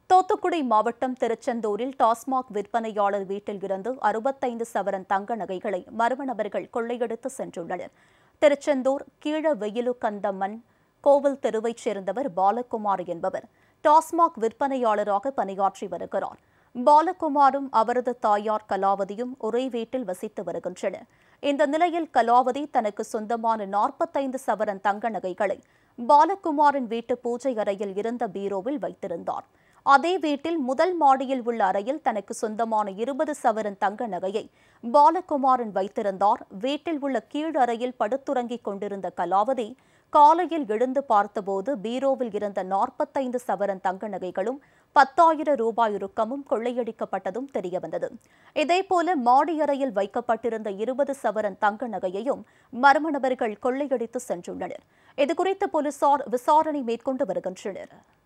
தூத்துக்குடி மாவட்டம் திருச்செந்தூரில் டாஸ்மாக் விற்பனையாளர் வீட்டில் இருந்து 65 சவரன் தங்க நகைகளை மர்ம நபர்கள் கொள்ளையடித்து சென்றுள்ளனர். திருச்செந்தூர் கீழவெயிலுக்கந்தம்மன் கோவில் தெருவைச் சேர்ந்தவர் பாலகுமார் என்பவர் டாஸ்மாக் விற்பனையாளராக பணியாற்றி வருகிறார். பாலகுமாரும் அவரது தாயார் கலாவதியும் ஒரே வீட்டில் வசித்து வருகின்றனர். இந்த நிலையில் கலாவதி தனக்கு சொந்தமான 45 சவரன் தங்க நகைகளை பாலகுமாரின் வீட்டு பூஜை அறையில் இருந்த பீரோவில் வைத்திருந்தார். அதே வீட்டில் முதல் மாடியில் உள்ள அறையில் தனக்கு சொந்தமான 20 சவரன் தங்க நகையை பாலகுமாரன் வைத்திருந்தார். வீட்டில் உள்ள கீழ் அறையில் படுத்துறங்கிக் கொண்டிருந்த கலாவதி காலையில் எழுந்து பார்த்தபோது பீரோவில் இருந்த 45 சவரன் தங்க நகைகளும் 10,000 ரூபாய் ரொக்கமும் கொள்ளையடிக்கப்பட்டதும் தெரியவந்தது. இதேபோல மாடி அறையில் வைக்கப்பட்டிருந்த 20 சவரன் தங்க நகையையும் மர்ம நபர்கள் கொள்ளையடித்து சென்றுள்ளனர். இதுகுறித்து போலீசார் விசாரணை மேற்கொண்டு வருகின்றனர்.